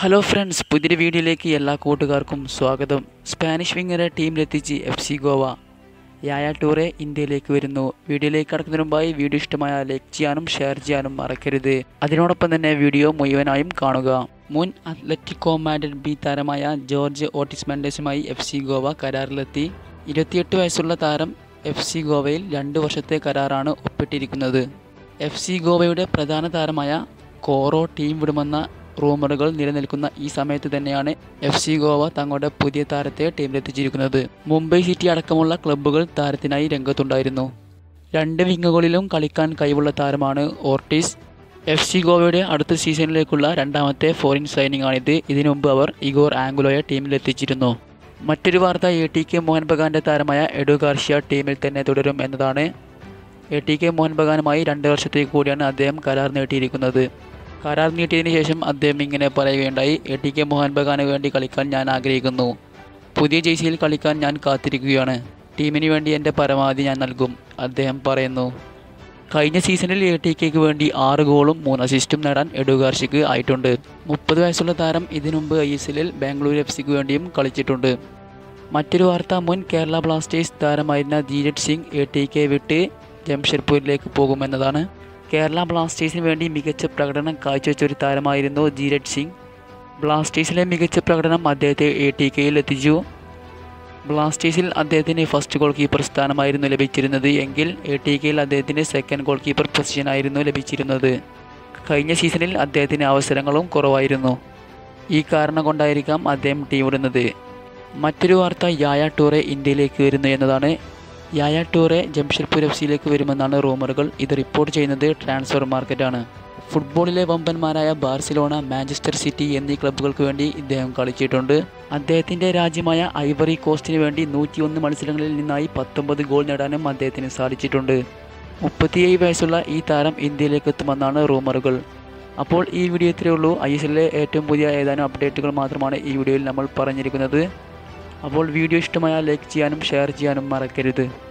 Hello friends, പുതിയൊരു വീഡിയോയിലേക്ക് എല്ലാ കൂട്ടുകാർക്കും സ്വാഗതം. സ്പാനിഷ് വിങ്ങറെ ടീമിലെത്തിച്ച് FC ഗോവ. യായ ടൂറെ ഇന്ത്യയിലേക്ക് വരുന്നു. വീഡിയോയിലേക്ക് കടക്കുന്നതിന് മുമ്പായി വീഡിയോ ഇഷ്ടമായ ലൈക്ക് ചെയ്യാനും ഷെയർ ചെയ്യാനും മറക്കരുത്. അതിനോടൊപ്പം തന്നെ വീഡിയോ മുഴുവനായും കാണുക. മുൻ അത്ലറ്റിക്കോ മാഡ്രിഡ് ബി താരമായ ജോർജ് ഓട്ടിസ് മെൻഡസുമായി FC ഗോവ കരാറിലെത്തി. 28 വയസ്സുള്ള താരം FC ഗോവയിൽ 2 വർഷത്തെ കരാറാണ് ഒപ്പിട്ടിരിക്കുന്നത്. FC ഗോവയുടെ പ്രധാന താരമായ കോറോ ടീം വിടുമെന്ന റൂമറുകൾ നിലനിൽക്കുന്ന ഈ സമയത്ത് തന്നെയാണ് FC ഗോവ തങ്ങളുടെ പുതിയ താരത്തെ ടീമിലെത്തിച്ചിരിക്കുന്നത്. മുംബൈ സിറ്റി അടക്കമുള്ള ക്ലബ്ബുകൾ താരത്തിനായി രംഗത്തുണ്ടായിരുന്നു. 2 വിങ്ങുകളിലും കളിക്കാൻ കഴിവുള്ള താരമാണ് ഓർട്ടിസ്. FC ഗോവയുടെ അടുത്ത സീസണിലേക്കുള്ള 2ാമത്തെ ഫോറിൻ സൈനിങ് ആണിത്. ഇതിനു മുമ്പ് അവർ ഇഗോർ ആംഗുലോയെ ടീമിലെത്തിച്ചിരുന്നു. മറ്റൊരു വാർത്ത ATK മോഹൻ ബഗാന്റെ താരമായ എഡു ഗാർഷ്യ ടീമിൽ തന്നെ തുടരും എന്നതാണ്. ATK മോഹൻ ബഗാനുമായി 2 വർഷത്തേക്ക് കൂടിയാണ് അദ്ദേഹം കരാർ നീട്ടിയിരിക്കുന്നത്. കരാർ നീട്ടിയതിനു ശേഷം അദ്ദേഹം ഇങ്ങനെ പറയുകയുണ്ടായി: ATK മോഹൻ ബഗാന് വേണ്ടി കളിക്കാൻ ഞാൻ ആഗ്രഹിക്കുന്നു. പുതിയ ജേഴ്സിയിൽ കളിക്കാൻ ഞാൻ കാത്തിരിക്കുകയാണ്. ടീമിന് വേണ്ടി എൻ്റെ പരമാവധി ഞാൻ നൽകും, അദ്ദേഹം പറയുന്നു. കഴിഞ്ഞ സീസണിൽ ATKക്ക് വേണ്ടി 6 ഗോളും 3 അസിസ്റ്റും നേടാൻ എഡു ഗാർഷ്യക്ക് ആയിട്ടുണ്ട്. 30 വയസ്സുള്ള താരം ഇതിനുമുമ്പ് ISLൽ ബാംഗ്ലൂർ FCക്ക് വേണ്ടിയും കളിച്ചിട്ടുണ്ട്. മറ്റൊരു വാർത്ത, മുൻ കേരള ബ്ലാസ്റ്റേഴ്സ് താരമായിരുന്ന ധീരജ് സിംഗ് ATK വിട്ട് ജംഷഡ്പൂരിലേക്ക് പോകുമെന്നതാണ്. കേരള ബ്ലാസ്റ്റേഴ്സിന് വേണ്ടി മികച്ച പ്രകടനം കാഴ്ചവെച്ച ഒരു താരമായിരുന്നു ധീരജ് സിംഗ്. ബ്ലാസ്റ്റേഴ്സിലെ മികച്ച പ്രകടനം അദ്ദേഹത്തെ ATKയിൽ എത്തിച്ചു. ബ്ലാസ്റ്റേഴ്സിൽ അദ്ദേഹത്തിന് ഫസ്റ്റ് ഗോൾ കീപ്പർ സ്ഥാനമായിരുന്നു ലഭിച്ചിരുന്നത് എങ്കിൽ ATKയിൽ അദ്ദേഹത്തിന് സെക്കൻഡ് ഗോൾ കീപ്പർ പൊസിഷനായിരുന്നു ലഭിച്ചിരുന്നത്. കഴിഞ്ഞ സീസണിൽ അദ്ദേഹത്തിന് അവസരങ്ങളും കുറവായിരുന്നു. ഈ കാരണം കൊണ്ടായിരിക്കാം അദ്ദേഹം ടീം വിടുന്നത്. മറ്റൊരു വാർത്ത, യായ ടൂറെ ഇന്ത്യയിലേക്ക് വരുന്നു എന്നതാണ്. യായ ടൂറെ ജംഷഡ്പൂർ FCയിലേക്ക് വരുമെന്നാണ് റൂമറുകൾ. ഇത് റിപ്പോർട്ട് ചെയ്യുന്നത് ട്രാൻസ്ഫർ മാർക്കറ്റാണ്. ഫുട്ബോളിലെ വമ്പന്മാരായ ബാർസിലോണ, മാഞ്ചസ്റ്റർ സിറ്റി എന്നീ ക്ലബ്ബുകൾക്ക് വേണ്ടി ഇദ്ദേഹം കളിച്ചിട്ടുണ്ട്. അദ്ദേഹത്തിൻ്റെ രാജ്യമായ ഐവറി കോസ്റ്റിന് വേണ്ടി 101 മത്സരങ്ങളിൽ നിന്നായി 19 ഗോൾ നേടാനും അദ്ദേഹത്തിന് സാധിച്ചിട്ടുണ്ട്. 37 വയസ്സുള്ള ഈ താരം ഇന്ത്യയിലേക്ക് എത്തുമെന്നാണ് റൂമറുകൾ. അപ്പോൾ ഈ വീഡിയോ ഇത്രയേ ഉള്ളൂ. ISLലെ ഏറ്റവും പുതിയ ഏതാനും അപ്ഡേറ്റുകൾ മാത്രമാണ് ഈ വീഡിയോയിൽ നമ്മൾ പറഞ്ഞിരിക്കുന്നത്. അപ്പോൾ വീഡിയോ ഇഷ്ടമായാൽ ലൈക്ക് ചെയ്യാനും ഷെയർ ചെയ്യാനും മറക്കരുത്.